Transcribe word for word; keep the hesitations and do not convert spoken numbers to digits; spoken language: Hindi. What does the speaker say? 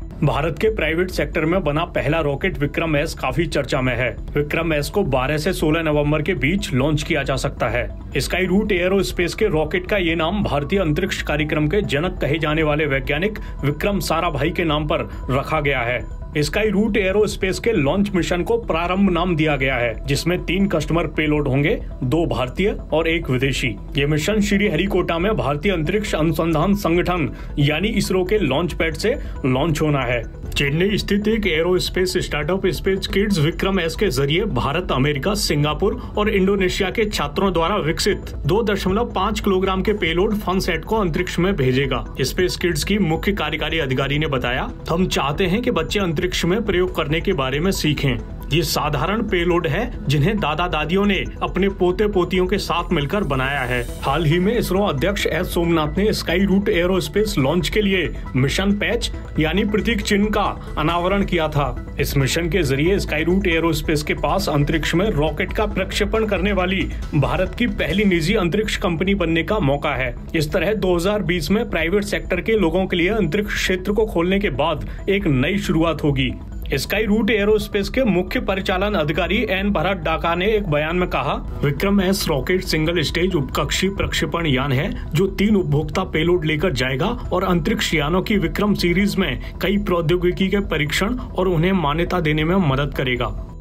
भारत के प्राइवेट सेक्टर में बना पहला रॉकेट विक्रम एस काफी चर्चा में है। विक्रम एस को बारह से सोलह नवंबर के बीच लॉन्च किया जा सकता है। स्काई रूट एरोस्पेस के रॉकेट का ये नाम भारतीय अंतरिक्ष कार्यक्रम के जनक कहे जाने वाले वैज्ञानिक विक्रम साराभाई के नाम पर रखा गया है। स्काई रूट एरोस्पेस के लॉन्च मिशन को प्रारंभ नाम दिया गया है, जिसमें तीन कस्टमर पेलोड होंगे, दो भारतीय और एक विदेशी। ये मिशन श्रीहरिकोटा में भारतीय अंतरिक्ष अनुसंधान संगठन यानी इसरो के लॉन्च पैड से लॉन्च होना है। चेन्नई स्थित एक aerospace startup Space Kidz Vikram S के जरिए भारत, अमेरिका, सिंगापुर और इंडोनेशिया के छात्रों द्वारा विकसित दो दशमलव पाँच किलोग्राम के पेलोड फनसेट को अंतरिक्ष में भेजेगा। स्पेस किड्स की मुख्य कार्यकारी अधिकारी ने बताया, हम चाहते हैं कि बच्चे अंतरिक्ष में प्रयोग करने के बारे में सीखें। ये साधारण पेलोड है जिन्हें दादा दादियों ने अपने पोते पोतियों के साथ मिलकर बनाया है। हाल ही में इसरो अध्यक्ष एस सोमनाथ ने स्काई रूट एरोस्पेस लॉन्च के लिए मिशन पैच यानी प्रतीक चिन्ह का अनावरण किया था। इस मिशन के जरिए स्काई रूट एरोस्पेस के पास अंतरिक्ष में रॉकेट का प्रक्षेपण करने वाली भारत की पहली निजी अंतरिक्ष कंपनी बनने का मौका है। इस तरह दो हज़ार बीस में प्राइवेट सेक्टर के लोगों के लिए अंतरिक्ष क्षेत्र को खोलने के बाद एक नई शुरुआत होगी। स्काई रूट एरोस्पेस के मुख्य परिचालन अधिकारी एन भरत डाका ने एक बयान में कहा, Vikram S rocket single stage उपकक्षीय प्रक्षेपण यान है जो तीन उपभोक्ता पेलोड लेकर जाएगा और अंतरिक्ष यानों की विक्रम सीरीज में कई प्रौद्योगिकी के परीक्षण और उन्हें मान्यता देने में मदद करेगा।